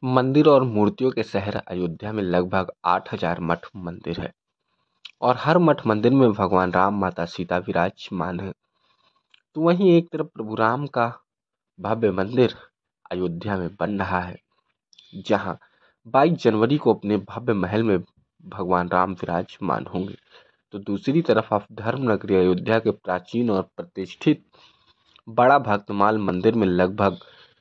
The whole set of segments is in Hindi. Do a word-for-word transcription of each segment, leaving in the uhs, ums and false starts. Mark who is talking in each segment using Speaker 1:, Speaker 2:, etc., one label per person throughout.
Speaker 1: मंदिर और मूर्तियों के शहर अयोध्या में लगभग आठ हजार मठ मंदिर है और हर मठ मंदिर में भगवान राम माता सीता विराजमान है। तो वहीं एक तरफ प्रभु राम का भव्य मंदिर अयोध्या में बन रहा है, जहां बाईस जनवरी को अपने भव्य महल में भगवान राम विराजमान होंगे। तो दूसरी तरफ आप धर्म नगरी अयोध्या के प्राचीन और प्रतिष्ठित बड़ा भक्तमाल मंदिर में लगभग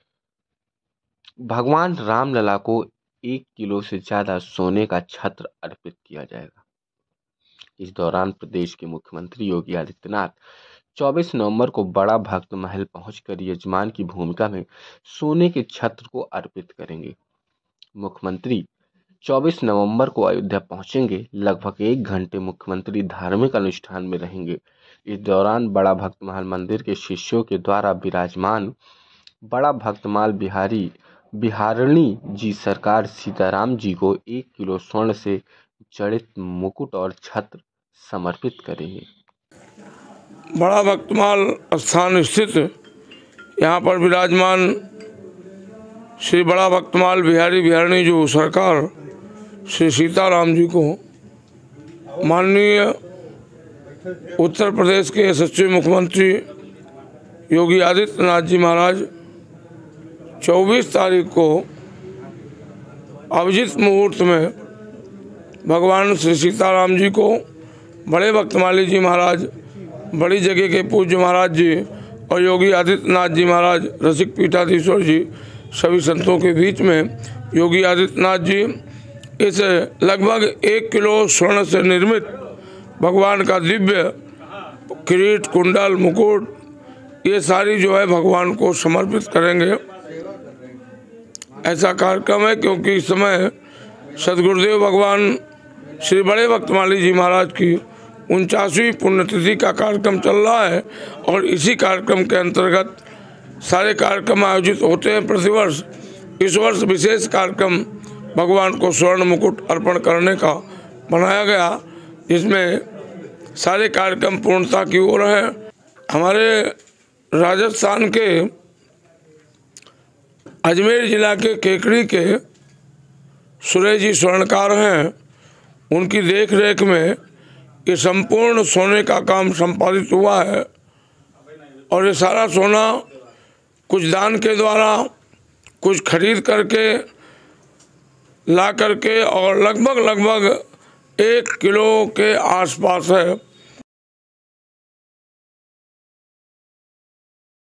Speaker 1: भगवान रामलला को एक किलो से ज्यादा सोने का छत्र अर्पित किया जाएगा। इस दौरान प्रदेश के मुख्यमंत्री योगी आदित्यनाथ चौबीस नवंबर को बड़ा भक्त महल पहुंचकर यजमान की भूमिका में सोने के छत्र को अर्पित करेंगे। मुख्यमंत्री चौबीस नवंबर को अयोध्या पहुंचेंगे। लगभग एक घंटे मुख्यमंत्री धार्मिक अनुष्ठान में रहेंगे। इस दौरान बड़ा भक्तमाल मंदिर के शिष्यों के द्वारा विराजमान बड़ा भक्तमाल बिहारी बिहारणी जी सरकार सीताराम जी को एक किलो स्वर्ण से जड़ित मुकुट और छत्र समर्पित करेंगे।
Speaker 2: बड़ा भक्तमाल स्थान स्थित यहाँ पर विराजमान श्री बड़ा भक्तमाल बिहारी बिहारणी जो सरकार श्री सीताराम जी को माननीय उत्तर प्रदेश के यशस्वी मुख्यमंत्री योगी आदित्यनाथ जी महाराज चौबीस तारीख को अभिजीत मुहूर्त में भगवान श्री सीताराम जी को बड़े भक्तमाली जी महाराज, बड़ी जगह के पूज्य महाराज जी और योगी आदित्यनाथ जी महाराज, रसिक पीठाधीश्वर जी, सभी संतों के बीच में योगी आदित्यनाथ जी इस लगभग एक किलो स्वर्ण से निर्मित भगवान का दिव्य किरीट, कुंडल, मुकुट ये सारी जो है भगवान को समर्पित करेंगे। ऐसा कार्यक्रम है क्योंकि इस समय सदगुरुदेव भगवान श्री बड़े भक्तमाली जी महाराज की उनचासवीं पुण्यतिथि का कार्यक्रम चल रहा है और इसी कार्यक्रम के अंतर्गत सारे कार्यक्रम आयोजित होते हैं प्रतिवर्ष। इस वर्ष विशेष कार्यक्रम भगवान को स्वर्ण मुकुट अर्पण करने का बनाया गया, जिसमें सारे कार्यक्रम पूर्णता की ओर है। हमारे राजस्थान के अजमेर जिला के केकड़ी के सुरेश जी स्वर्णकार हैं, उनकी देख रेख में ये संपूर्ण सोने का काम संपादित हुआ है और ये सारा सोना कुछ दान के द्वारा, कुछ खरीद करके ला करके और लगभग लगभग एक किलो के आसपास है।